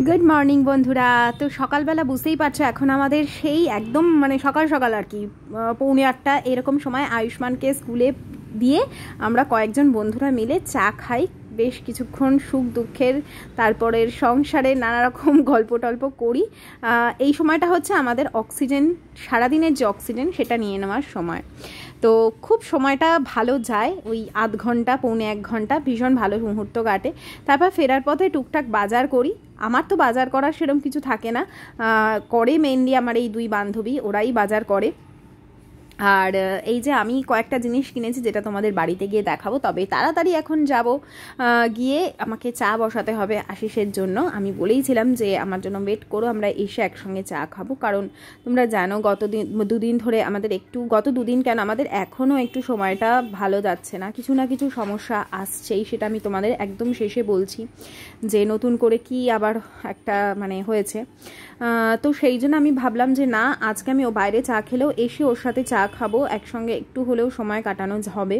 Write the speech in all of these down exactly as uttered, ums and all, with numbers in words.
Good morning বন্ধুরা। তো সকালবেলা বুঝতেই পারছো এখন আমাদের সেই একদম মানে সকাল সকাল আর কি পৌনে আটটা এরকম সময় আয়ুষ্মানকে স্কুলে দিয়ে আমরা কয়েকজন বন্ধুরা মিলে চা খাই, বেশ কিছুক্ষণ সুখ দুঃখের তারপরের সংসারে নানা রকম গল্প টল্প করি। এই সময়টা হচ্ছে আমাদের অক্সিজেন, সারাদিনের যে অক্সিজেন সেটা নিয়ে নেওয়ার সময়। তো খুব সময়টা ভালো যায়, ওই আধ ঘন্টা পৌনে এক ঘন্টা ভীষণ ভালো মুহূর্ত কাটে। তারপর ফেরার পথে টুকটাক বাজার করি। আমার তো বাজার করার সেরকম কিছু থাকে না, করে মেনলি আমার এই দুই বান্ধবী, ওরাই বাজার করে। আর এই যে আমি কয়েকটা জিনিস কিনেছি যেটা তোমাদের বাড়িতে গিয়ে দেখাবো, তবে তাড়াতাড়ি এখন যাব, গিয়ে আমাকে চা বসাতে হবে আশিসের জন্য। আমি বলেইছিলাম যে আমার জন্য ওয়েট করো, আমরা এসে একসঙ্গে চা খাবো। কারণ তোমরা জানো গত দিন দুদিন ধরে আমাদের একটু গত দুদিন কেন আমাদের এখনও একটু সময়টা ভালো যাচ্ছে না, কিছু না কিছু সমস্যা আসছেই। সেটা আমি তোমাদের একদম শেষে বলছি যে নতুন করে কি আবার একটা মানে হয়েছে। তো সেই জন্য আমি ভাবলাম যে না, আজকে আমি ও বাইরে চা খেলেও এসে ওর সাথে চা খাবো, একসঙ্গে একটু হলেও সময় কাটানো হবে।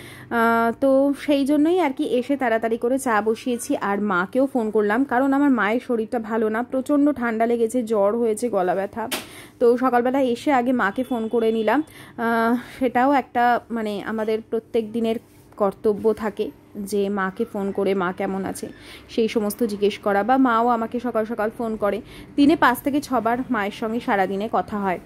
তো সেই জন্যই আর কি এসে তাড়াতাড়ি করে চা বসিয়েছি। আর মাকেও ফোন করলাম, কারণ আমার মায়ের শরীরটা ভালো না, প্রচণ্ড ঠান্ডা লেগেছে, জ্বর হয়েছে, গলা ব্যথা। তো সকালবেলা এসে আগে মাকে ফোন করে নিলাম। সেটাও একটা মানে আমাদের প্রত্যেক দিনের কর্তব্য থাকে যে মাকে ফোন করে মা কেমন আছে সেই সমস্ত জিজ্ঞেস করা, বা মাও আমাকে সকাল সকাল ফোন করে। দিনে পাঁচ থেকে ছবার মায়ের সঙ্গে সারাদিনে কথা হয়।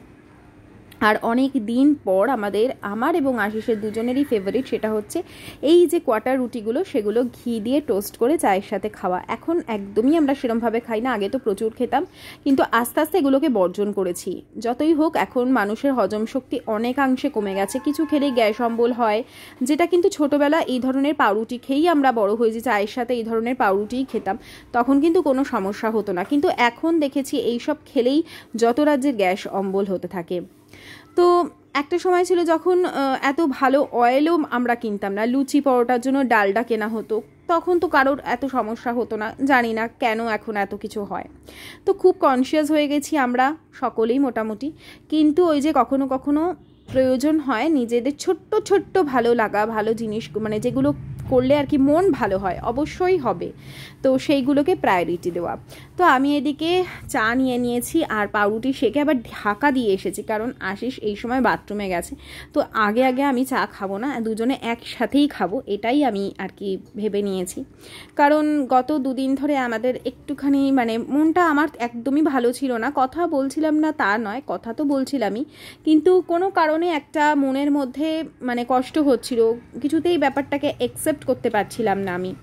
আর অনেক দিন পর আমাদের আমার এবং আশিসের দুজনেরই ফেভারিট, সেটা হচ্ছে এই যে কোয়াটার রুটিগুলো, সেগুলো ঘি দিয়ে টোস্ট করে চায়ের সাথে খাওয়া। এখন একদমই আমরা সেরমভাবে খাই না, আগে তো প্রচুর খেতাম, কিন্তু আস্তে আস্তে এগুলোকে বর্জন করেছি। যতই হোক এখন মানুষের হজম শক্তি অনেকাংশে কমে গেছে, কিছু খেলেই গ্যাস অম্বল হয়, যেটা কিন্তু ছোটোবেলা এই ধরনের পাউরুটি খেয়েই আমরা বড় হয়েছি, চায়ের সাথে এই ধরনের পাউরুটিই খেতাম, তখন কিন্তু কোনো সমস্যা হতো না। কিন্তু এখন দেখেছি এইসব খেলেই যত রাজ্যের গ্যাস অম্বল হতে থাকে। তো একটা সময় ছিল যখন এত ভালো অয়েলও আমরা কিনতাম না, লুচি পরোটার জন্য ডালডা কেনা হতো, তখন তো কারোর এত সমস্যা হতো না। জানি না কেন এখন এত কিছু হয়। তো খুব কনসিয়াস হয়ে গেছি আমরা সকলেই মোটামুটি। কিন্তু ওই যে কখনো কখনো প্রয়োজন হয় নিজেদের ছোট্ট ছোট্ট ভালো লাগা, ভালো জিনিস মানে যেগুলো করলে আর কি মন ভালো হয়, অবশ্যই হবে, তো সেইগুলোকে প্রায়োরিটি দেওয়া। তো আমি এদিকে চা নিয়ে নিয়েছি আর পাউরুটি সেকে আবার ঢাকা দিয়ে এসেছি, কারণ আশিস এই সময় বাথরুমে গেছে। তো আগে আগে আমি চা খাবো না, দুজনে একসাথেই খাবো, এটাই আমি আর কি ভেবে নিয়েছি। কারণ গত দুদিন ধরে আমাদের একটুখানি মানে মনটা আমার একদমই ভালো ছিল না। কথা বলছিলাম না তা নয়, কথা তো বলছিলামই, কিন্তু কোনো কারণে একটা মনের মধ্যে মানে কষ্ট হচ্ছিল, কিছুতেই ব্যাপারটাকে অ্যাকসেপ্ট করতে পারছিলাম না আমি।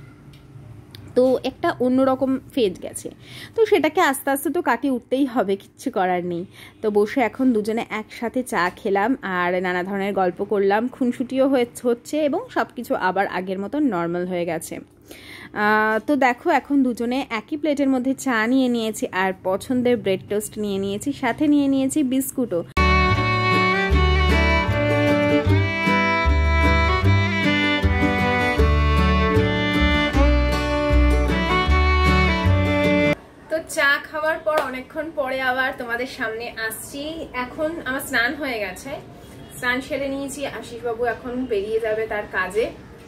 তো একটা অন্যরকম ফেজ গেছে, তো সেটাকে আস্তে আস্তে তো কাটিয়ে উঠতেই হবে, কিচ্ছু করার নেই। তো বসে এখন দুজনে একসাথে চা খেলাম আর নানা ধরনের গল্প করলাম, খুনসুটিও হচ্ছে এবং সব কিছু আবার আগের মতো নর্মাল হয়ে গেছে। তো দেখো এখন দুজনে একই প্লেটের মধ্যে চা নিয়ে নিয়েছি আর পছন্দের ব্রেড টোস্ট নিয়ে নিয়েছি, সাথে নিয়ে নিয়েছি বিস্কুটও। চা খাওয়ার পর অনেকক্ষণ পরে আবার তোমাদের সামনে আসছি। এখন আমার স্নান হয়ে গেছে, স্নান সেরে নিয়েছি, আশিসবাবু এখন বেরিয়ে যাবে তার কাজে।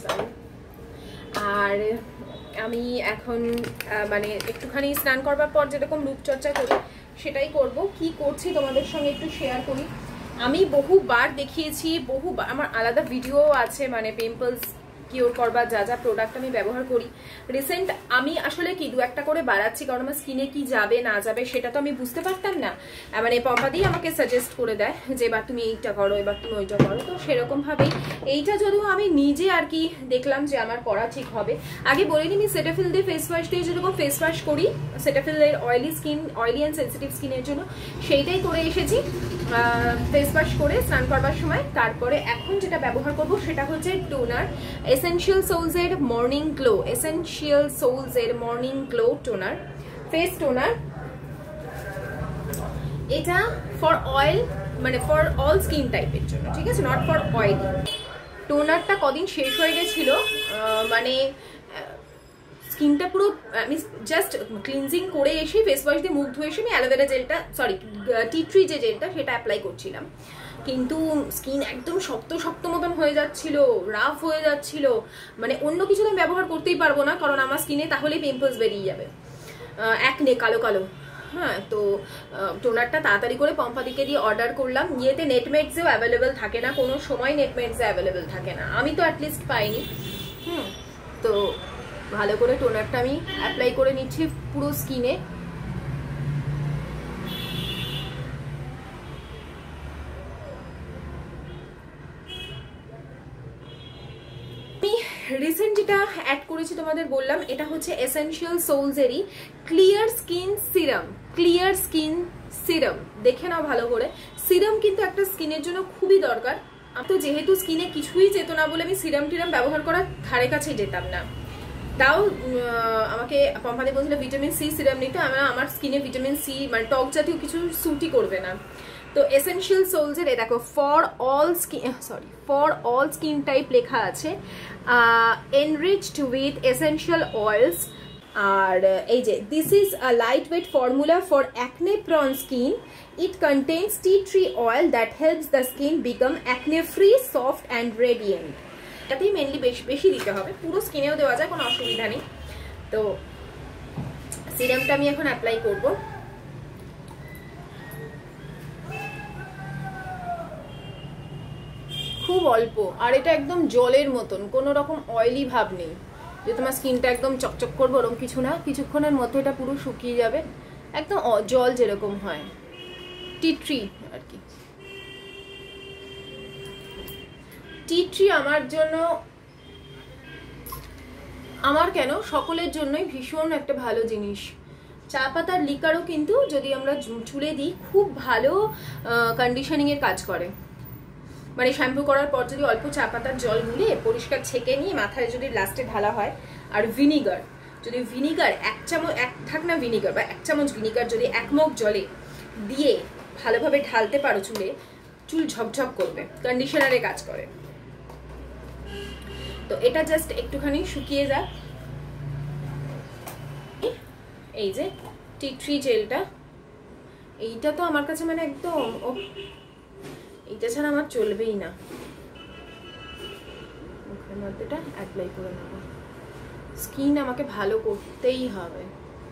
আর আমি এখন মানে একটুখানি স্নান করবার পর যেরকম রূপচর্চা করি সেটাই করব। কি করছি তোমাদের সঙ্গে একটু শেয়ার করি। আমি বহুবার দেখিয়েছি, বহুবার আমার আলাদা ভিডিও আছে, মানে পিম্পলস কিওর করবার যা যা প্রোডাক্ট আমি ব্যবহার করি। রিসেন্ট আমি আসলে কি দু একটা করে বাড়াচ্ছি, কারণ আমার স্কিনে কি যাবে না যাবে সেটা তো আমি বুঝতে পারতাম না। মানে পম্পাদি আমাকে সাজেস্ট করে দেয় যে এবার তুমি এইটা করো, এবার তুমি ওইটা করো। তো সেরকমভাবেই এইটা যদিও আমি নিজে আর কি দেখলাম যে আমার করা ঠিক হবে। আগে বলে নিই, আমি সেটাফিল দিয়ে ফেস ওয়াশ দিয়ে যেরকম ফেস ওয়াশ করি, সেটাফিলের oily skin, oily and sensitive স্কিনের জন্য সেইটাই করে এসেছি ফেস ওয়াশ করে স্নান করবার সময়। তারপরে এখন যেটা ব্যবহার করব সেটা হচ্ছে টোনার, এসেনশিয়াল সোলস এর মর্নিং গ্লো, এসেনশিয়াল সোলস এর morning glow toner, face toner. এটা ফর অয়েল মানে ফর অল স্কিন টাইপের জন্য, ঠিক আছে, নট ফর অয়েলি। টোনারটা কদিন শেষ হয়ে গেছিল, মানে স্কিনটা পুরো আমি জাস্ট ক্লিনজিং করে এসে ফেস ওয়াশ দিয়ে মুখ ধুয়ে এসে আমি অ্যালোভেরা জেলটা সরি টি ট্রি যে জেলটা সেটা অ্যাপ্লাই করছিলাম, কিন্তু স্কিন একদম শক্ত শক্ত মতন হয়ে যাচ্ছিল, রাফ হয়ে যাচ্ছিল, মানে অন্য কিছু আমি ব্যবহার করতেই পারবো না, কারণ আমার স্কিনে তাহলে পিম্পলস বেরিয়ে যাবে। একনে কালো কালো। হ্যাঁ, তো টোনারটা তাড়াতাড়ি করে পম্পাদিকে দিয়ে অর্ডার করলাম। ইয়েতে নেটমেটসেও অ্যাভেলেবেল থাকে না, কোনো সময় নেটমেটসে অ্যাভেলেবেল থাকে না, আমি তো অ্যাটলিস্ট পাইনি। হুম, তো ভালো করে টোনারটা আমি অ্যাপ্লাই করে নিচ্ছি পুরো স্কিনে। রিসেন্ট যেটা অ্যাড করেছি তোমাদের বললাম, এটা হচ্ছে এসেনশিয়াল সোলসেরই clear skin serum. Clear skin serum দেখে নাও ভালো করে। সিরাম কিন্তু একটা স্কিনের জন্য খুবই দরকার। আমি তো যেহেতু স্কিনে কিছুই যেত না বলে আমি সিরাম টিরাম ব্যবহার করার ধারে কাছে যেতাম না। তাও আমাকে পম্পাদি বলছিল ভিটামিন সি সিরাম নিতে, আমার আমার স্কিনে ভিটামিন সি মানে টক জাতীয় কিছু স্যুটই করবে না। তো এসেনশিয়াল সোলসের এ দেখো for all skin, sorry for all skin type লেখা আছে, এনরিচড উইথ এসেনশিয়াল অয়েলস। আর এই যে this is a light weight formula for acne prone skin, it contains tea tree oil that helps the skin become acne free, soft and radiant. এটাতেই mainly বেশি বেশি দিতে হবে, পুরো স্কিনেও দেওয়া যায়, কোনো অসুবিধা নেই। তো সিরামটা আমি এখন অ্যাপ্লাই করবো। খুব অল্প, আর এটা একদম জলের মতন, কোনো রকম অয়েলি ভাব নেই যে তোমার স্কিনটা একদম চকচক করবে, ওরকম কিছু না। কিছুক্ষণের মধ্যে এটা পুরো শুকিয়ে যাবে, একদম জল যেরকম হয়, টি ট্রি আর কি। টি ট্রি আমার জন্য, আমার কেন সকলের জন্যই ভীষণ একটা ভালো জিনিস। চা পাতার লিকারও কিন্তু যদি আমরা চুলে দিই খুব ভালো কন্ডিশনিং এর কাজ করে। মানে শ্যাম্পু করার পর যদি অল্প চা পাতার জল গুলে পরিষ্কার ছেঁকে নিয়ে মাথায় যদি লাস্টে ঢালা হয়, আর ভিনিগার, যদি ভিনিগার এক চামচ, এক ঢাকনা ভিনিগার বা এক চামচ ভিনিগার যদি এক মগ জলে দিয়ে ভালোভাবে ঢালতে পারো চুলে, চুল ঝকঝক করবে, কন্ডিশনারে কাজ করে। তো এটা জাস্ট একটুখানি শুকিয়ে যাক। এই যে টি ট্রি জেলটা, এইটা তো আমার কাছে মানে একদম, এইটা ছাড়া আমার চলবেই না। মুখের মধ্যেটা অ্যাপ্লাই করে নেব, স্কিন আমাকে ভালো করতেই হবে।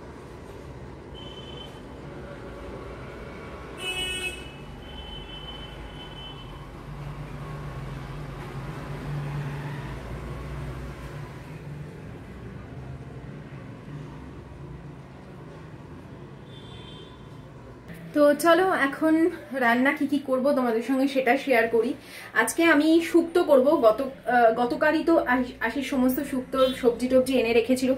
তো চলো এখন রান্না কি কি করব তোমাদের সঙ্গে সেটা শেয়ার করি। আজকে আমি শুক্তো করব। গত গতকালই তো আশির সমস্ত শুক্তো সবজি টবজি এনে রেখেছিল।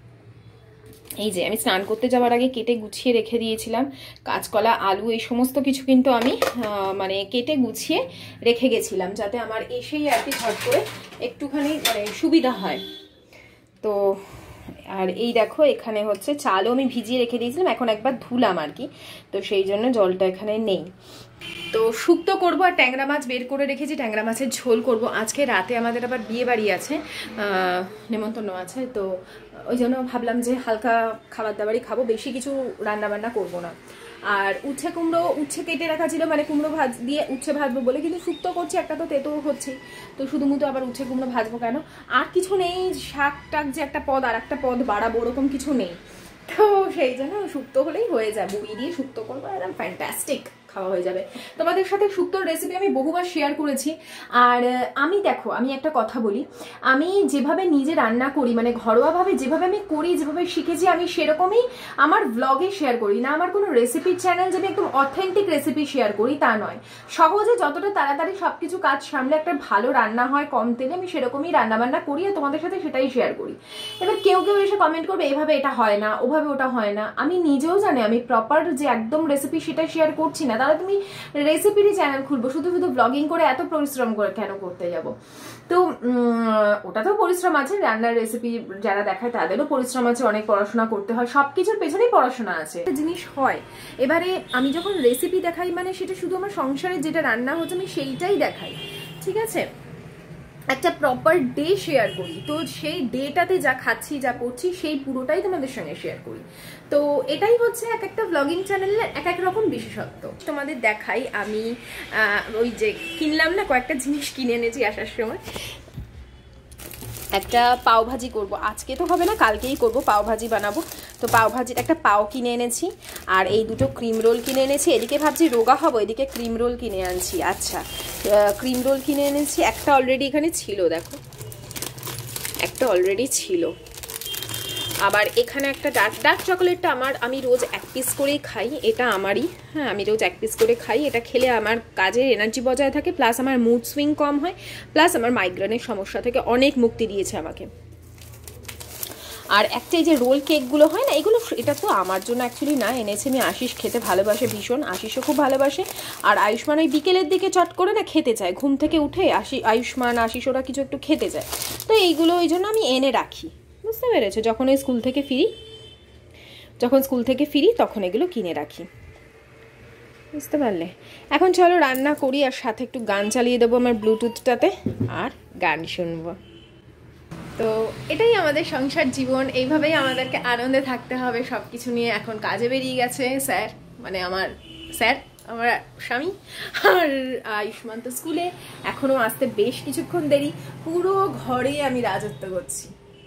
এই যে আমি স্নান করতে যাওয়ার আগে কেটে গুছিয়ে রেখে দিয়েছিলাম কাঁচকলা, আলু, এই সমস্ত কিছু কিন্তু আমি মানে কেটে গুছিয়ে রেখে গেছিলাম, যাতে আমার এসেই আর কি ঝট করে একটুখানি মানে সুবিধা হয়। তো আর এই দেখো এখানে হচ্ছে চালও আমি ভিজিয়ে রেখে দিয়েছিলাম, এখন একবার ধুলাম আর কি, তো সেই জন্য জলটা এখানে নেই। তো শুক্তো করবো, আর ট্যাংরা মাছ বের করে রেখেছি, ট্যাংরা মাছের ঝোল করব। আজকে রাতে আমাদের আবার বিয়ে বাড়ি আছে, নেমন্তন্ন আছে, তো ওই জন্য ভাবলাম যে হালকা খাবার দাবারই খাবো, বেশি কিছু রান্না বান্না করবো না। আর উচ্ছে কুমড়ো, উচ্ছে কেটে রাখা ছিল, মানে কুমড়ো ভাজ দিয়ে উচ্ছে ভাজবো বলে, কিন্তু শুক্তো করছি, একটা তো তেতো হচ্ছে, তো শুধু মুতো আবার উচ্ছে কুমড়ো ভাজবো কেন, আর কিছু নেই। শাক টাক যে একটা পদ আর একটা পদ বাড়াবো ওরকম কিছু নেই, তো সেই জন্য শুক্তো হলেই হয়ে যাবে। বই দিয়ে শুক্তো করবো, একদম ফ্যান্টাস্টিক খাওয়া হয়ে যাবে। তোমাদের সাথে শুক্তোর রেসিপি আমি বহুবার শেয়ার করেছি। আর আমি দেখো, আমি একটা কথা বলি, আমি যেভাবে নিজে রান্না করি, মানে ঘরোয়াভাবে যেভাবে আমি করি, যেভাবে শিখেছি, আমি সেরকমই আমার ব্লগে শেয়ার করি না। আমার কোনো রেসিপির চ্যানেল যে আমি একদম অথেন্টিক রেসিপি শেয়ার করি তা নয়। সহজে যতটা তাড়াতাড়ি সবকিছু কাজ সামলে একটা ভালো রান্না হয় কম তেলে, আমি সেরকমই রান্না বান্না করি আর তোমাদের সাথে সেটাই শেয়ার করি। এবার কেউ কেউ এসে কমেন্ট করবে এভাবে এটা হয় না, ওভাবে ওটা হয় না। আমি নিজেও জানি আমি প্রপার যে একদম রেসিপি সেটা শেয়ার করছি না, তাহলে তুমি রেসিপিরই চ্যানেল খুলবো, শুধু শুধু ব্লগিং করে এত পরিশ্রম করে কেন করতে যাব? তো ওটাতেও পরিশ্রম আছে, রান্নার রেসিপি যারা দেখায় তাদেরও পরিশ্রম আছে, অনেক পড়াশোনা করতে হয়, সবকিছুর পেছনেই পড়াশোনা আছে, জিনিস হয়। এবারে আমি যখন রেসিপি দেখাই, মানে সেটা শুধু আমার সংসারে যেটা রান্না হচ্ছে আমি সেইটাই দেখাই, ঠিক আছে? একটা প্রপার ডে শেয়ার করি, তো সেই ডেটাতে যা খাচ্ছি যা করছি সেই পুরোটাই তোমাদের সঙ্গে শেয়ার করি। তো এটাই হচ্ছে এক একটা ব্লগিং চ্যানেলের এক এক রকম বিশেষত্ব। তোমাদের দেখাই, আমি ওই যে কিনলাম না, কয়েকটা জিনিস কিনে এনেছি আসার সময়। একটা পাও ভাজি করবো, আজকে তো হবে না, কালকেই করবো, পাও ভাজি বানাবো। তো পাও ভাজির একটা পাও কিনে এনেছি, আর এই দুটো ক্রিম রোল কিনে এনেছি। এদিকে ভাবছি রোগা হবো, এদিকে ক্রিম রোল কিনে আনছি। আচ্ছা, ক্রিম রোল কিনে এনেছি, একটা অলরেডি এখানে ছিল, দেখো একটা অলরেডি ছিল। আবার এখানে একটা ডার্ক ডার্ক চকোলেটটা আমার, আমি রোজ এক পিস করেই খাই, এটা আমারই, হ্যাঁ আমি রোজ এক পিস করে খাই। এটা খেলে আমার কাজের এনার্জি বজায় থাকে, প্লাস আমার মুড সুইং কম হয়, প্লাস আমার মাইগ্রেনের সমস্যা থেকে অনেক মুক্তি দিয়েছে আমাকে। আর একটা এই যে রোল কেকগুলো হয় না, এগুলো এটা তো আমার জন্য অ্যাকচুয়ালি না, এনেছে আমি আশিস খেতে ভালোবাসে ভীষণ, আশিসও খুব ভালোবাসে। আর আয়ুষ্মান ওই বিকেলের দিকে চট করে না খেতে চায়, ঘুম থেকে উঠে আশি আয়ুষ্মান আশিস ওরা কিছু একটু খেতে চায়, তো এইগুলো ওই জন্য আমি এনে রাখি, বুঝতে পেরেছো? যখন ওই স্কুল থেকে ফিরি যখন স্কুল থেকে ফিরি তখন এগুলো কিনে রাখি, বুঝতে পারলে? এখন চলো রান্না করি, আর সাথে একটু গান চালিয়ে দেবো আমার ব্লুটুথটাতে, আর গান শুনবো। তো এটাই আমাদের সংসার জীবন, এইভাবেই আমাদেরকে আনন্দে থাকতে হবে সব কিছু নিয়ে। এখন কাজে বেরিয়ে গেছে স্যার, মানে আমার স্যার, আমার স্বামী, আর আয়ুষ্মান তো স্কুলে, এখনও আসতে বেশ কিছুক্ষণ দেরি। পুরো ঘরে আমি রাজত্ব করছি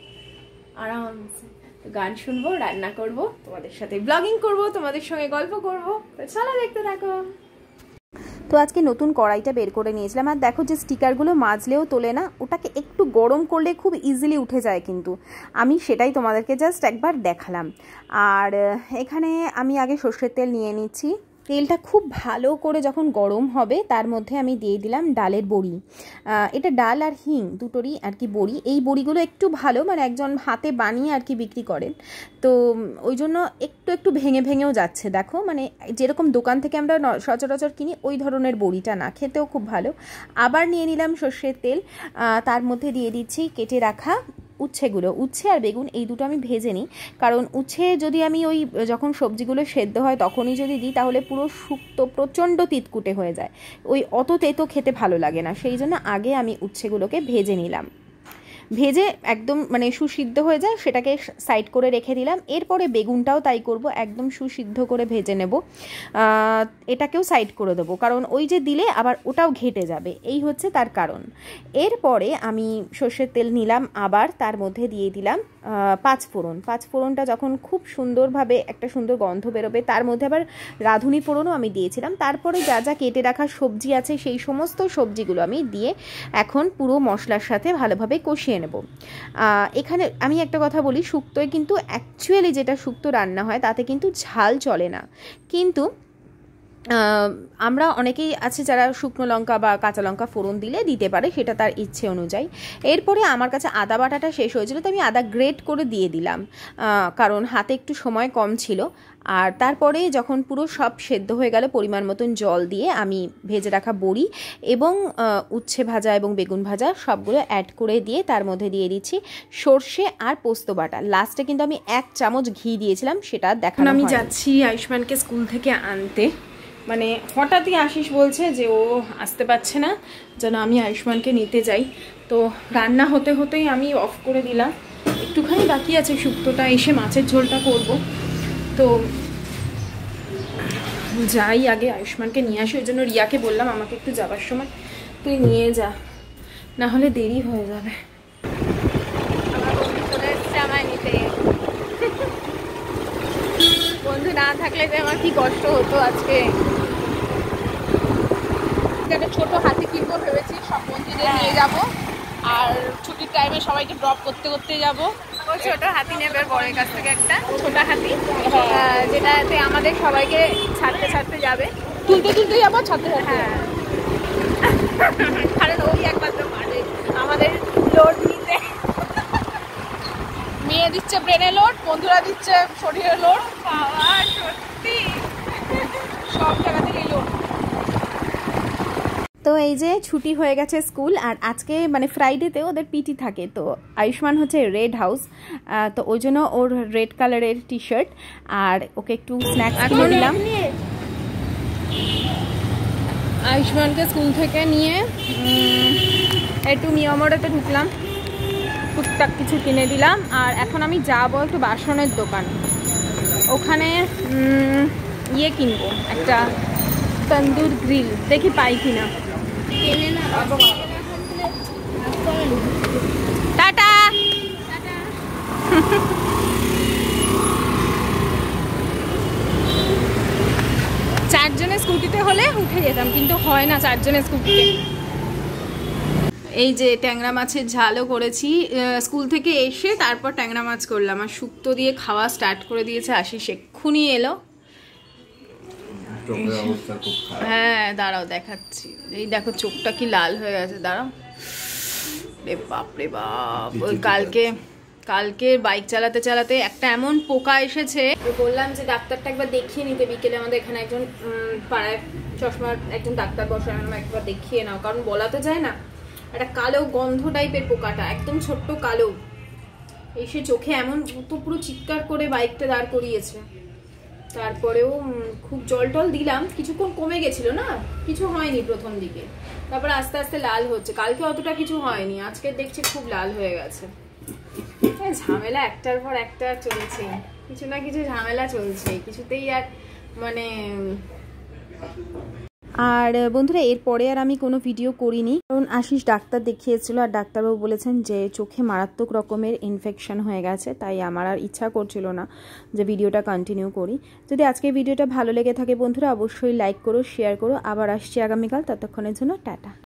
আরামসে। গান শুনবো, রান্না করব, তোমাদের সাথে ব্লগিং করব, তোমাদের সঙ্গে গল্প করব, তো চলো দেখতে থাকো। তো আজকে নতুন কড়াইটা বের করে নিয়েছিলাম, আর দেখো যে স্টিকারগুলো মাজলেও তোলে না, ওটাকে একটু গরম করলে খুব ইজিলি উঠে যায়, কিন্তু আমি সেটাই তোমাদেরকে জাস্ট একবার দেখালাম। আর এখানে আমি আগে সর্ষের তেল নিয়ে নিচ্ছি, তেলটা খুব ভালো করে যখন গরম হবে তার মধ্যে আমি দিয়ে দিলাম ডালের বড়ি। এটা ডাল আর হিং দুটোরই আর কি বড়ি, এই বড়িগুলো একটু ভালো, মানে একজন হাতে বানিয়ে আর কি বিক্রি করেন, তো ওই জন্য একটু একটু ভেঙে ভেঙেও যাচ্ছে, দেখো মানে যেরকম দোকান থেকে আমরা সচরাচর কিনি ওই ধরনের বড়িটা না, খেতেও খুব ভালো। আবার নিয়ে নিলাম সর্ষের তেল, তার মধ্যে দিয়ে দিচ্ছি কেটে রাখা উচ্ছেগুলো, উচ্ছে আর বেগুন এই দুটো আমি ভেজে নিই, কারণ উচ্ছে যদি আমি ওই যখন সবজিগুলো সেদ্ধ হয় তখনই যদি দিই তাহলে পুরো শুক্তো প্রচণ্ড তিতকুটে হয়ে যায়, ওই অত তেতো খেতে ভালো লাগে না, সেই জন্য আগে আমি উচ্ছেগুলোকে ভেজে নিলাম, ভেজে একদম মানে সুসিদ্ধ হয়ে যায় সেটাকে সাইড করে রেখে দিলাম। এরপরে বেগুনটাও তাই করব, একদম সুসিদ্ধ করে ভেজে নেব, এটাকেও সাইড করে দেবো, কারণ ওই যে দিলে আবার ওটাও ঘেটে যাবে, এই হচ্ছে তার কারণ। এরপরে আমি সর্ষের তেল নিলাম, আবার তার মধ্যে দিয়ে দিলাম পাঁচ ফোড়ন। পাঁচ ফোড়নটা যখন খুব সুন্দরভাবে একটা সুন্দর গন্ধ বেরোবে, তার মধ্যে আবার রাঁধুনি ফোড়নও আমি দিয়েছিলাম। তারপরে যা যা কেটে রাখা সবজি আছে সেই সমস্ত সবজিগুলো আমি দিয়ে এখন পুরো মশলার সাথে ভালোভাবে কষিয়ে নেব। এখানে আমি একটা কথা বলি, শুক্তোয় কিন্তু অ্যাকচুয়ালি যেটা শুক্তো রান্না হয় তাতে কিন্তু ঝাল চলে না, কিন্তু আমরা অনেকেই আছে যারা শুকনো লঙ্কা বা কাঁচা লঙ্কা ফোড়ন দিলে দিতে পারে, সেটা তার ইচ্ছে অনুযায়ী। এরপরে আমার কাছে আদা বাটাটা শেষ হয়েছিল, তো আমি আদা গ্রেট করে দিয়ে দিলাম, কারণ হাতে একটু সময় কম ছিল। আর তারপরে যখন পুরো সব সেদ্ধ হয়ে গেল, পরিমাণ মতন জল দিয়ে আমি ভেজে রাখা বড়ি এবং উচ্ছে ভাজা এবং বেগুন ভাজা সবগুলো অ্যাড করে দিয়ে তার মধ্যে দিয়ে দিচ্ছি সর্ষে আর পোস্ত বাটা। লাস্টে কিন্তু আমি এক চামচ ঘি দিয়েছিলাম, সেটা দেখানো। আমি যাচ্ছি আয়ুষ্মানকে স্কুল থেকে আনতে, মানে হঠাৎই আশিস বলছে যে ও আসতে পারছে না, যেন আমি আয়ুষ্মানকে নিতে যাই। তো রান্না হতে হতেই আমি অফ করে দিলাম, একটুখানি বাকি আছে শুক্তোটা, এসে মাছের ঝোলটা করব। তো যাই আগে আয়ুষ্মানকে নিয়ে আসি, ওই জন্য রিয়াকে বললাম আমাকে একটু যাবার সময় তুই নিয়ে যা, না হলে দেরি হয়ে যাবে। আমায় নিতে বন্ধু না থাকলে যে আমার কি কষ্ট হতো আজকে। একটা ছোট হাতি কিনবো ভেবেছি, সব বন্ধুদের নিয়ে যাব, আর ছুটির টাইমে সবাইকে ড্রপ করতে করতে যাব। ও ছোট হাতি নেবে বড়ের কাছ থেকে, একটা ছোট হাতি, যেটাতে আমাদের সবাইকে ছাড়তে ছাড়তে যাবে, তুলতে তুলতে যাবো ছাড়তে ছাড়তে। হ্যাঁ, কারণ ওই একমাত্র পারে আমাদের লোড নিতে। মেয়ে দিচ্ছে ব্রেনে লোড, বন্ধুরা দিচ্ছে শরীরের লোড, বাবা সত্যি সব জায়গা থেকে লোড। তো এই যে ছুটি হয়ে গেছে স্কুল, আর আজকে মানে ফ্রাইডেতে ওদের পিটি থাকে, তো আয়ুষ্মান হচ্ছে রেড হাউস, তো ওই জন্য ওর রেড কালারের টি শার্ট, আর ওকে একটু স্ন্যাক্স কিনে দিলাম। আয়ুষ্মানকে স্কুল থেকে নিয়ে একটু মিয়ামোড়েতে ঢুকলাম, টুকটাক কিছু কিনে দিলাম, আর এখন আমি যাবো একটু বাসনের দোকান, ওখানে ইয়ে কিনবো একটা তন্দুর গ্রিল, দেখি পাই কিনা। টাটা। হয় না চারজনের স্কুটিতে। এই যে ট্যাংরা মাছের ঝালও করেছি, স্কুল থেকে এসে তারপর ট্যাংরা মাছ করলাম, আর শুক্তো দিয়ে খাওয়া স্টার্ট করে দিয়েছে আশিস, এক্ষুনি এলো। হ্যাঁ দাঁড়াও দেখাচ্ছি, এই দেখো চোখটা কি লাল হয়ে গেছে, দাঁড়াও। রে বাপ রে বাপ, ওই কালকে কালকে বাইক চালাতে চালাতে একটা এমন পোকা এসেছে, বললাম যে ডাক্তারটা একবার দেখিয়ে নিতে, বিকেলে আমাদের এখানে একজন পাড়ায় চশমার একজন ডাক্তার বসে, একবার দেখিয়ে নাও, কারণ বলা তো যায় না। একটা কালো গন্ধ টাইপের পোকাটা, একদম ছোট্ট কালো, এসে চোখে এমন তো পুরো চিৎকার করে বাইকটা দাঁড় করিয়েছে। তারপরেও খুব জল টল দিলাম, কিছুক্ষণ কমে গেছিল না, কিছু হয়নি প্রথম দিকে, তারপরে আস্তে আস্তে লাল হচ্ছে। কালকে অতটা কিছু হয়নি, আজকে দেখছি খুব লাল হয়ে গেছে। ঝামেলা একটার পর একটা চলছে, কিছু না কিছু ঝামেলা চলছে, কিছুতেই আর মানে। আর বন্ধুরা এরপরে আর আমি কোনো ভিডিও করিনি, কারণ আশিস ডাক্তার দেখিয়েছিল, আর ডাক্তারবাবু বলেছেন যে চোখে মারাত্মক রকমের ইনফেকশন হয়ে গেছে, তাই আমার আর ইচ্ছা করছিল না যে ভিডিওটা কন্টিনিউ করি। যদি আজকে ভিডিওটা ভালো লেগে থাকে বন্ধুরা, অবশ্যই লাইক করো, শেয়ার করো। আবার আসছি আগামীকাল, ততক্ষণের জন্য টাটা।